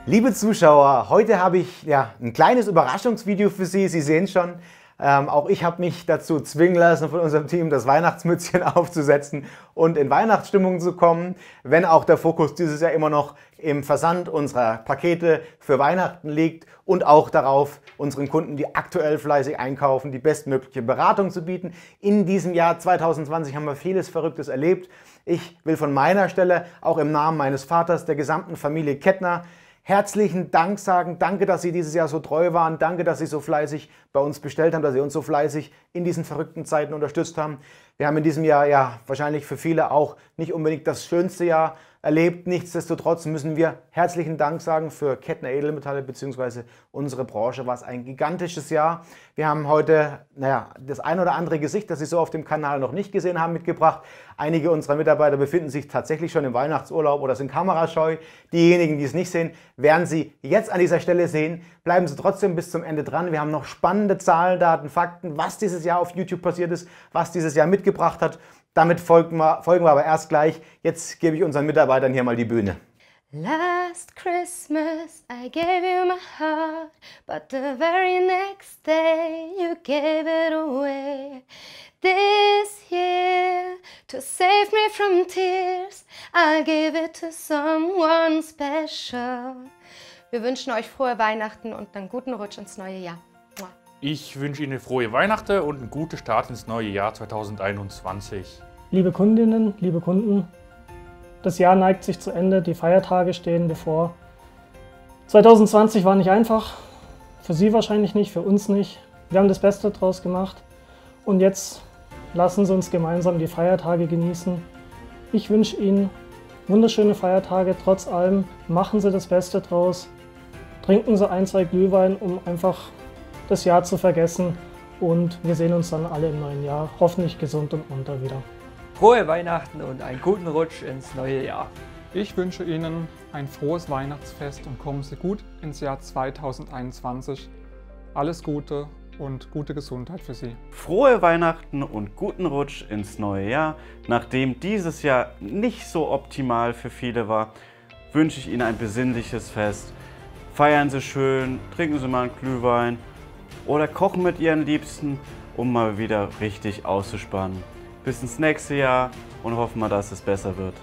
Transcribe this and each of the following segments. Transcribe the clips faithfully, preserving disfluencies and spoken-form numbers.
Liebe Zuschauer, heute habe ich ja, ein kleines Überraschungsvideo für Sie. Sie sehen schon, ähm, auch ich habe mich dazu zwingen lassen, von unserem Team das Weihnachtsmützchen aufzusetzen und in Weihnachtsstimmung zu kommen, wenn auch der Fokus dieses Jahr immer noch im Versand unserer Pakete für Weihnachten liegt und auch darauf, unseren Kunden, die aktuell fleißig einkaufen, die bestmögliche Beratung zu bieten. In diesem Jahr zweitausendzwanzig haben wir vieles Verrücktes erlebt. Ich will von meiner Stelle, auch im Namen meines Vaters, der gesamten Familie Kettner, herzlichen Dank sagen. Danke, dass Sie dieses Jahr so treu waren. Danke, dass Sie so fleißig bei uns bestellt haben, dass Sie uns so fleißig in diesen verrückten Zeiten unterstützt haben. Wir haben in diesem Jahr ja wahrscheinlich für viele auch nicht unbedingt das schönste Jahr erlebt. Nichtsdestotrotz müssen wir herzlichen Dank sagen für Kettner Edelmetalle bzw. unsere Branche. War es ein gigantisches Jahr. Wir haben heute naja, das ein oder andere Gesicht, das Sie so auf dem Kanal noch nicht gesehen haben, mitgebracht. Einige unserer Mitarbeiter befinden sich tatsächlich schon im Weihnachtsurlaub oder sind kamerascheu. Diejenigen, die es nicht sehen, werden Sie jetzt an dieser Stelle sehen. Bleiben Sie trotzdem bis zum Ende dran. Wir haben noch spannende Zahlen, Daten, Fakten, was dieses Jahr auf YouTube passiert ist, was dieses Jahr mitgebracht hat. Damit folgen wir, folgen wir aber erst gleich. Jetzt gebe ich unseren Mitarbeitern hier mal die Bühne. Last Christmas I gave you my heart, but the very next day you gave it away. This year, to save me from tears, I'll give it to someone special. Wir wünschen euch frohe Weihnachten und einen guten Rutsch ins neue Jahr. Ich wünsche Ihnen frohe Weihnachten und einen guten Start ins neue Jahr zweitausendeinundzwanzig. Liebe Kundinnen, liebe Kunden, das Jahr neigt sich zu Ende, die Feiertage stehen bevor. zweitausendzwanzig war nicht einfach, für Sie wahrscheinlich nicht, für uns nicht. Wir haben das Beste draus gemacht und jetzt lassen Sie uns gemeinsam die Feiertage genießen. Ich wünsche Ihnen wunderschöne Feiertage, trotz allem machen Sie das Beste draus. Trinken Sie ein, zwei Glühwein, um einfach das Jahr zu vergessen und wir sehen uns dann alle im neuen Jahr, hoffentlich gesund und munter wieder. Frohe Weihnachten und einen guten Rutsch ins neue Jahr. Ich wünsche Ihnen ein frohes Weihnachtsfest und kommen Sie gut ins Jahr zweitausendeinundzwanzig. Alles Gute und gute Gesundheit für Sie. Frohe Weihnachten und guten Rutsch ins neue Jahr. Nachdem dieses Jahr nicht so optimal für viele war, wünsche ich Ihnen ein besinnliches Fest. Feiern Sie schön, trinken Sie mal einen Glühwein oder kochen mit Ihren Liebsten, um mal wieder richtig auszuspannen. Bis ins nächste Jahr und hoffen wir, dass es besser wird.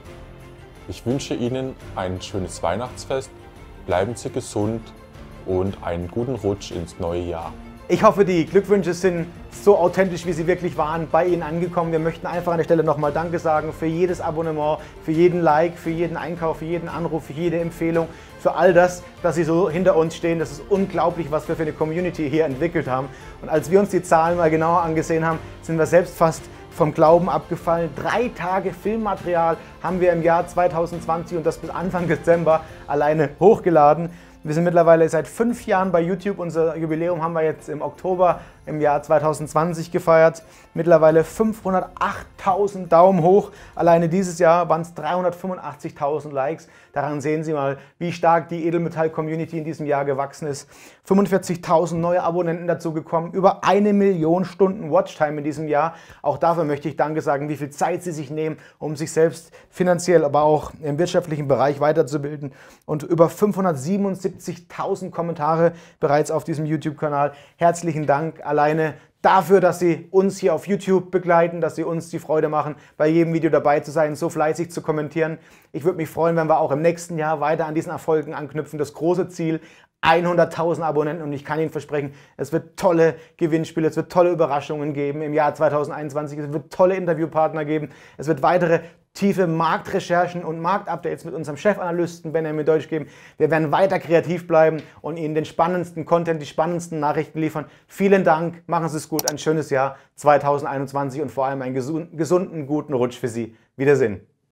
Ich wünsche Ihnen ein schönes Weihnachtsfest, bleiben Sie gesund und einen guten Rutsch ins neue Jahr. Ich hoffe, die Glückwünsche sind so authentisch, wie sie wirklich waren, bei Ihnen angekommen. Wir möchten einfach an der Stelle nochmal Danke sagen für jedes Abonnement, für jeden Like, für jeden Einkauf, für jeden Anruf, für jede Empfehlung, für all das, dass Sie so hinter uns stehen. Das ist unglaublich, was wir für eine Community hier entwickelt haben. Und als wir uns die Zahlen mal genauer angesehen haben, sind wir selbst fast vom Glauben abgefallen. Drei Tage Filmmaterial haben wir im Jahr zweitausendzwanzig und das bis Anfang Dezember alleine hochgeladen. Wir sind mittlerweile seit fünf Jahren bei YouTube. Unser Jubiläum haben wir jetzt im Oktober im Jahr zweitausendzwanzig gefeiert. Mittlerweile fünfhundertachttausend Daumen hoch. Alleine dieses Jahr waren es dreihundertfünfundachtzigtausend Likes. Daran sehen Sie mal, wie stark die Edelmetall-Community in diesem Jahr gewachsen ist. fünfundvierzigtausend neue Abonnenten dazu gekommen. Über eine Million Stunden Watchtime in diesem Jahr. Auch dafür möchte ich Danke sagen, wie viel Zeit Sie sich nehmen, um sich selbst finanziell, aber auch im wirtschaftlichen Bereich weiterzubilden. Und über fünfhundertsiebenundsiebzigtausend Kommentare bereits auf diesem YouTube-Kanal. Herzlichen Dank alleine dafür, dass Sie uns hier auf YouTube begleiten, dass Sie uns die Freude machen, bei jedem Video dabei zu sein, so fleißig zu kommentieren. Ich würde mich freuen, wenn wir auch im nächsten Jahr weiter an diesen Erfolgen anknüpfen. Das große Ziel, hunderttausend Abonnenten, und ich kann Ihnen versprechen, es wird tolle Gewinnspiele, es wird tolle Überraschungen geben im Jahr zweitausendeinundzwanzig, es wird tolle Interviewpartner geben, es wird weitere tiefe Marktrecherchen und Marktupdates mit unserem Chefanalysten Benjamin Deutsch geben. Wir werden weiter kreativ bleiben und Ihnen den spannendsten Content, die spannendsten Nachrichten liefern. Vielen Dank, machen Sie es gut, ein schönes Jahr zweitausendeinundzwanzig und vor allem einen gesunden, guten Rutsch für Sie. Wiedersehen.